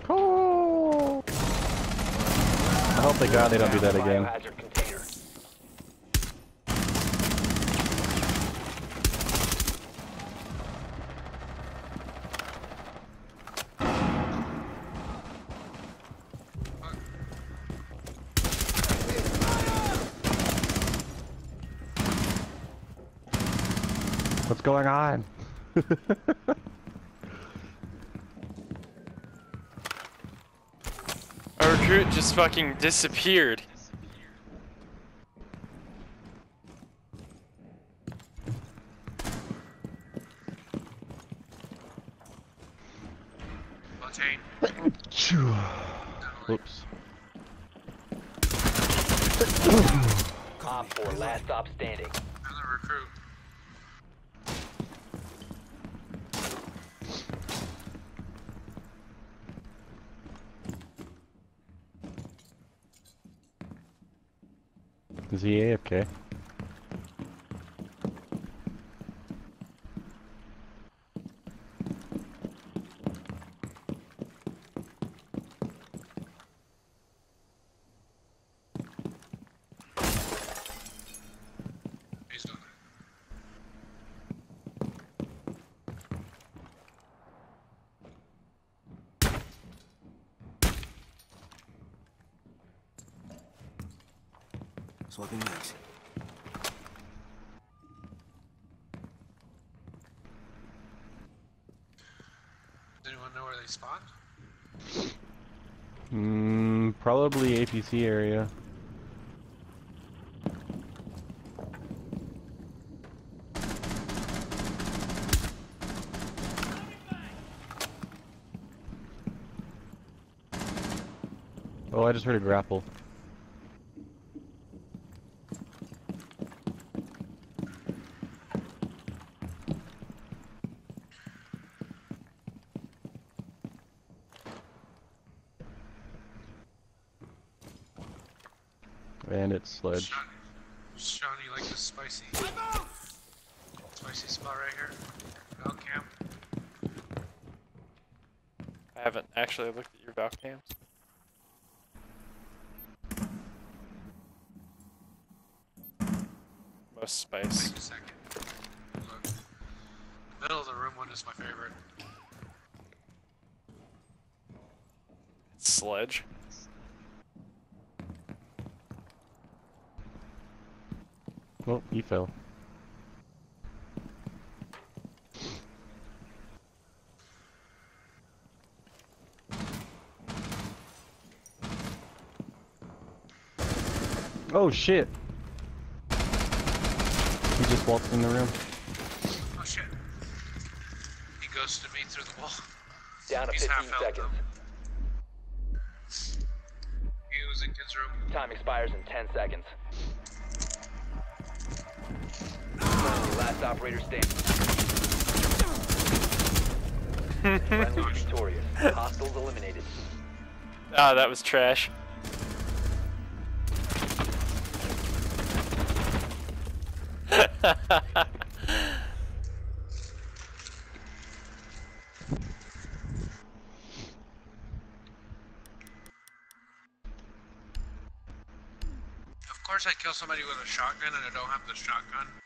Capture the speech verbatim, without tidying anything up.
Oh! I hope to God they don't do that again. Biohazard container. What's going on? Our recruit just fucking disappeared. Oops. Op four, last stop standing. Another recruit. Is he A F K? He's done it. Swapping legs. Does anyone know where they spawned? Hmm, probably A P C area. Oh, I just heard a grapple. And it's sledge. Sean, Sean, you like this spicy? Spicy spot right here? Val camp? I haven't actually looked at your Valk cams. Most spice. Wait a second. Look. Middle of the room one is my favorite. Sledge. Oh, he fell. Oh shit! He just walked in the room. Oh shit. He ghosted me through the wall. Down to He's half fifteen health seconds. though. He was in kid's room. Time expires in ten seconds. Friendly, last operator standing. Friendly victorious. Hostiles eliminated. Ah, that was trash. Of course I kill somebody with a shotgun and I don't have the shotgun.